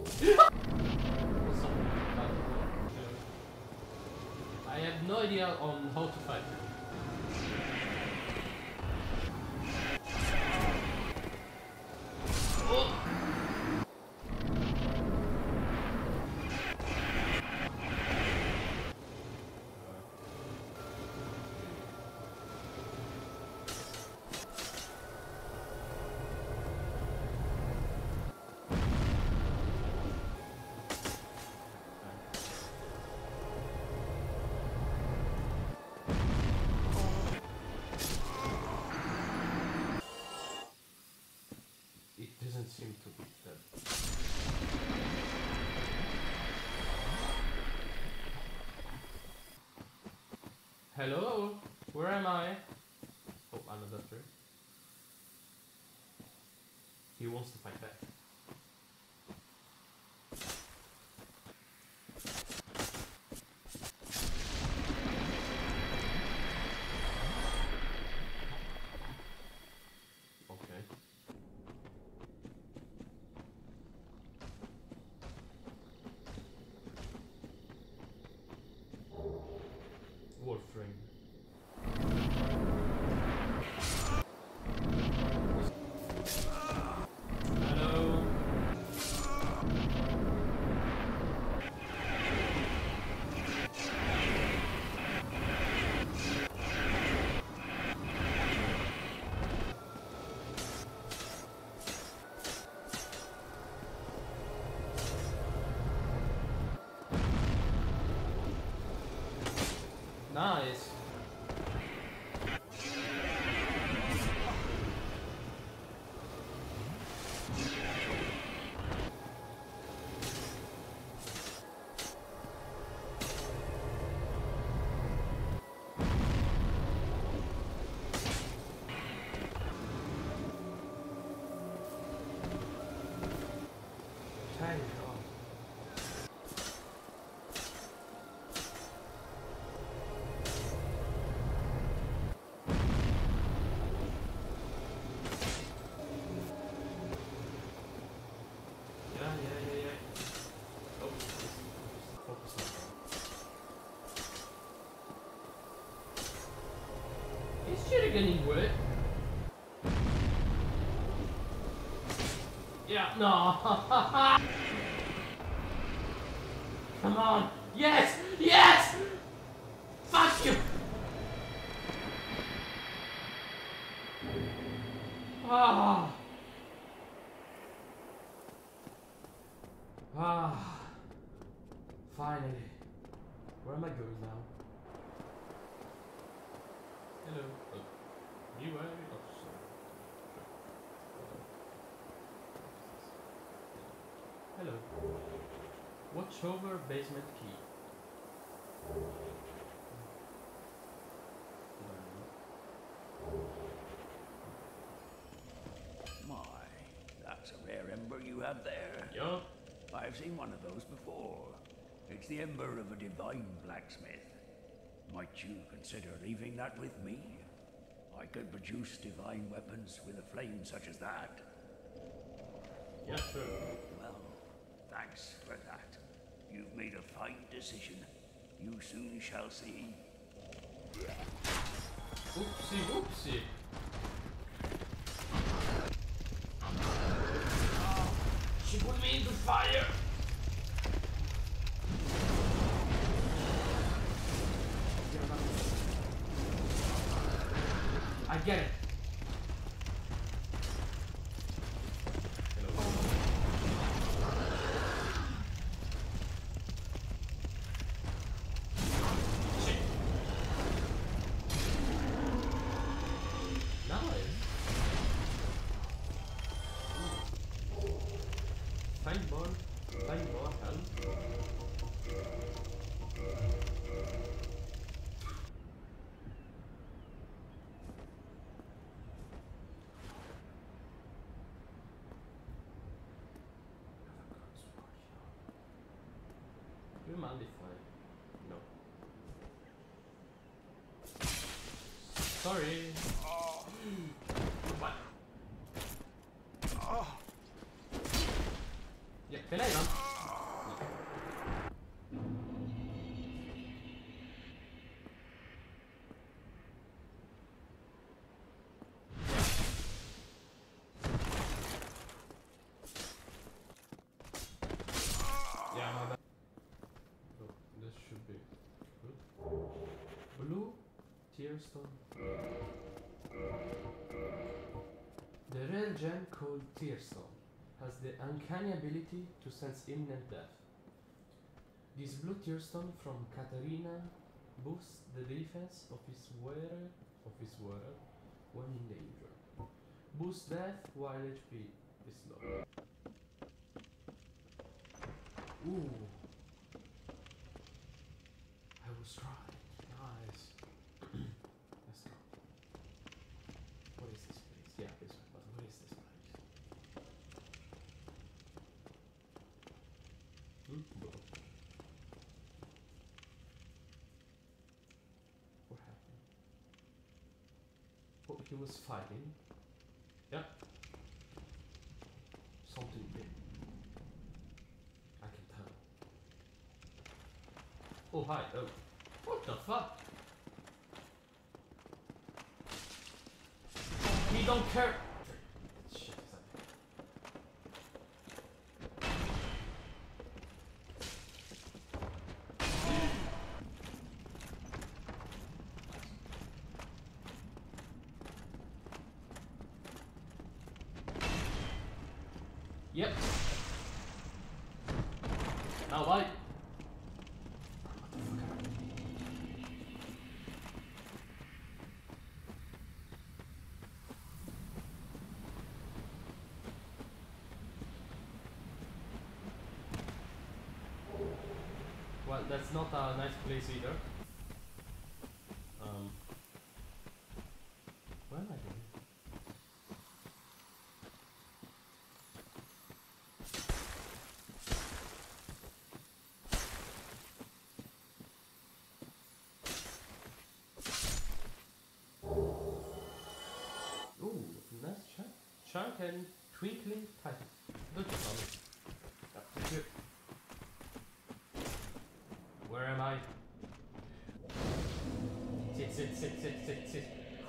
I have no idea on how to fight him. Seem to be dead. Hello? Where am I? Oh, another tree. He wants to fight back. Okay. Warframe. Hello. Nice. Thank God. Yeah. Oh, focus on that. Is shit getting wet? Yeah, no. Come on. Yes! Yes! Fuck you! Ah. Ah. Finally. Where am I going now? Hello. Oh. You are. Oh, sorry. Hello. Watch over basement key. My, that's a rare ember you have there. Yup. I've seen one of those before. It's the ember of a divine blacksmith. Might you consider leaving that with me? I could produce divine weapons with a flame such as that. Yeah, sure. Well, thanks for that. You've made a fine decision. You soon shall see. Oopsie, oopsie. She put me into fire. I get it. Hello. Shit. Nice. Find more health. Unmodified. No. Sorry. Oh. What? Oh. Yeah. Can I run? Yeah, my bad. So this should be good. Blue tearstone. The rare gem called tearstone has the uncanny ability to sense imminent death. This blue tearstone from Katarina boosts the defense of his wearer when in danger. Boosts death while HP is low. Ooh. I was right. Nice. Let's go. What is this place? Yeah, this one. But what is this place? What happened? Oh, he was fighting. Yeah. Something big. I can tell. Oh, hi. Oh. What the fuck? He don't care. Shit is happening. Yep. Now bye. Well, that's not a nice place either. Where am I going? Ooh, nice chunk and twinkling titan. Good job, Tommy. That's good. Where am I? Sit. Straight.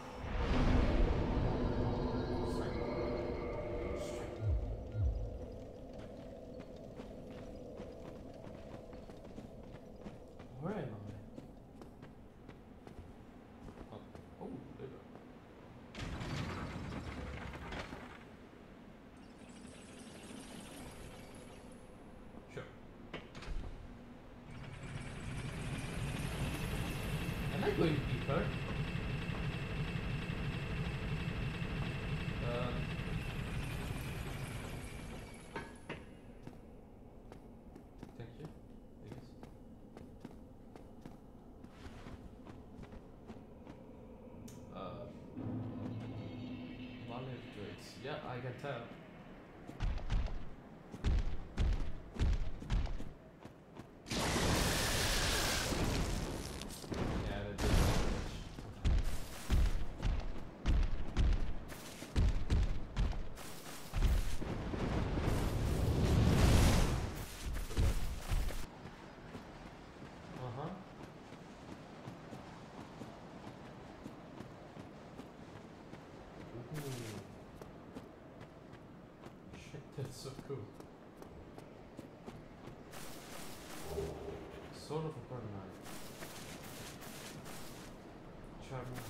Where am I? Oh, there we go. Sure. Am I going deeper? Thank you, I guess. Valid trades. Yeah, I can tell. Yeah, that did damage. Ooh. Shit, that's so cool. Sword of a burn knife. Charming.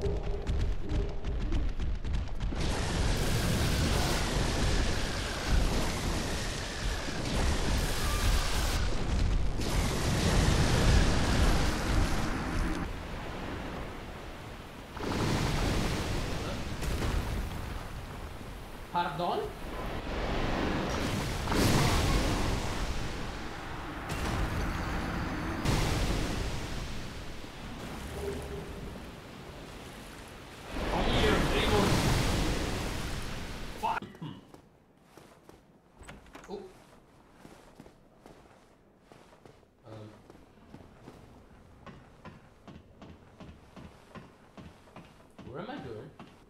Pardon? Come here, Dragon! Fuck! Oh. Where am I going?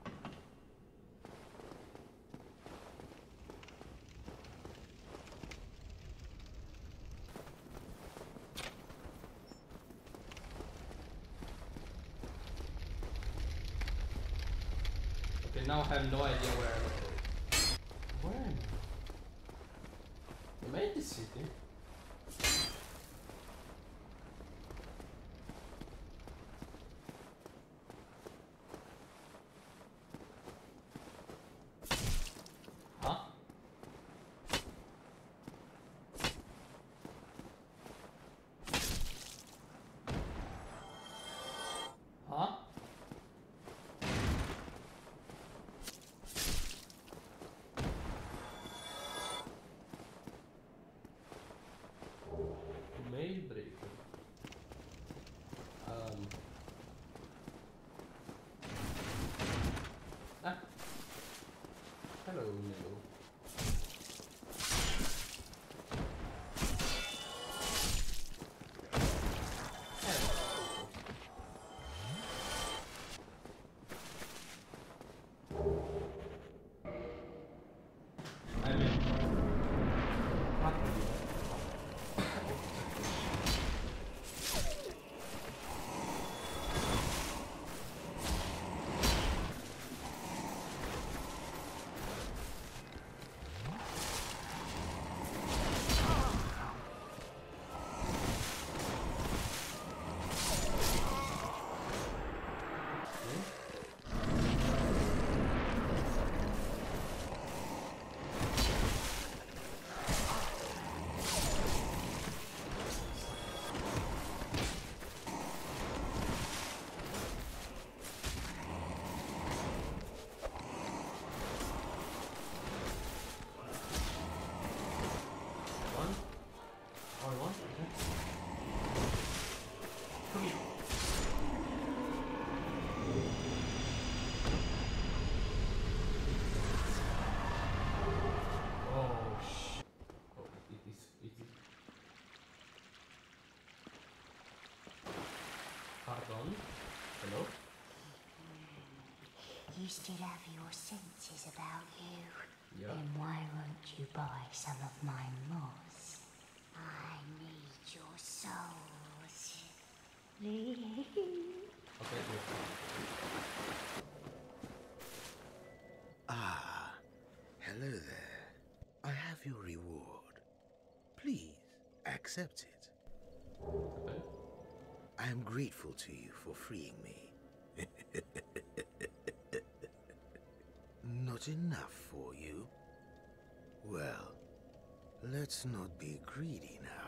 Okay, now I have no idea where I'm going. Where am I? Am I in the city? Huh? Huh? Mail breaker. Ah. Hello, Nemo. I mean, what are you? One? Or one? Okay. Come here. Oh, shit. Oh, it is. Pardon? Hello? You still have your senses about you. Yeah. Then why won't you buy some of my moss? I need your souls. Okay, good. Ah, hello there. I have your reward. Please, accept it. Okay. I am grateful to you for freeing me. Not enough for you? Well, let's not be greedy now.